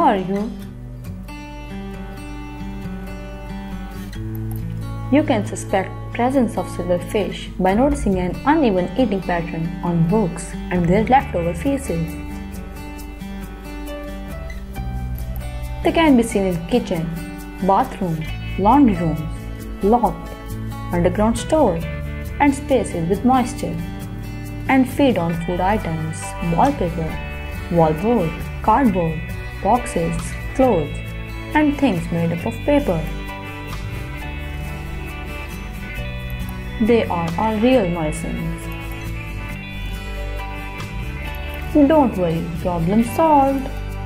are you? You can suspect presence of silverfish by noticing an uneven eating pattern on books and their leftover feces. They can be seen in kitchen, bathroom, laundry rooms, loft, underground store, and spaces with moisture, and feed on food items, wallpaper, wallboard, cardboard, boxes, clothes, and things made up of paper. They are our real nuisance. Don't worry, problem solved.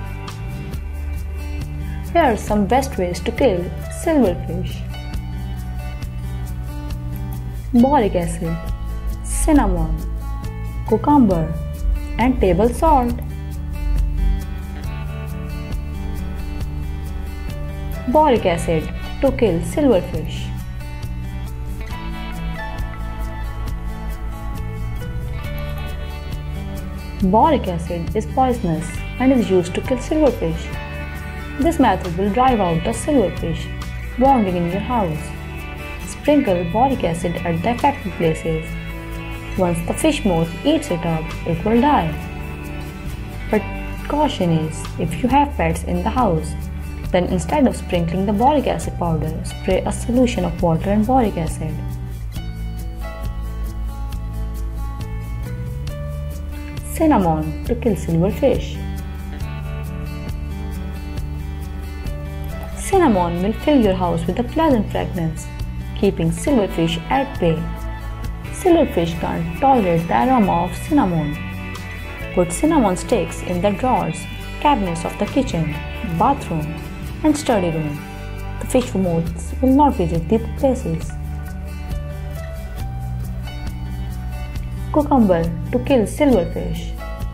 Here are some best ways to kill silverfish. Boric acid, cinnamon, cucumber, and table salt. Boric acid to kill silverfish. Boric acid is poisonous and is used to kill silverfish. This method will drive out the silverfish wandering in your house. Sprinkle boric acid at the affected places. Once the fish moth eats it up, it will die. But caution is, if you have pets in the house, then instead of sprinkling the boric acid powder, spray a solution of water and boric acid. Cinnamon to kill silverfish. Cinnamon will fill your house with a pleasant fragrance, keeping silverfish at bay. Silverfish can't tolerate the aroma of cinnamon. Put cinnamon sticks in the drawers, cabinets of the kitchen, bathroom, and study room. The fish moths will not visit these places. Cucumber to kill silverfish.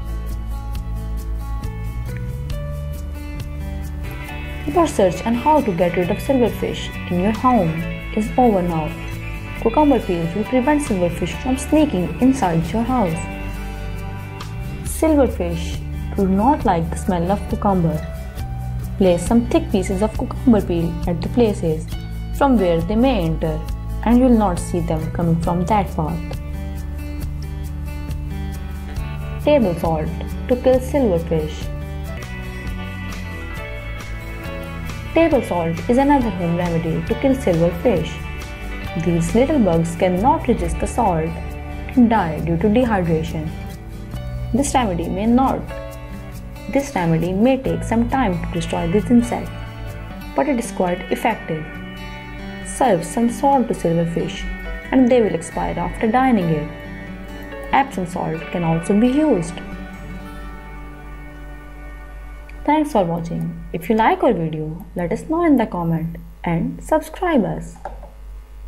Your search on how to get rid of silverfish in your home is over now. Cucumber peels will prevent silverfish from sneaking inside your house. Silverfish do not like the smell of cucumber. Place some thick pieces of cucumber peel at the places from where they may enter, and you will not see them coming from that path. Table salt to kill silverfish. Table salt is another home remedy to kill silverfish. These little bugs cannot resist the salt and die due to dehydration. This remedy may take some time to destroy this insect, but it is quite effective. Serve some salt to silverfish and they will expire after dining it. Epsom salt can also be used. Thanks for watching. If you like our video, let us know in the comment and subscribe us.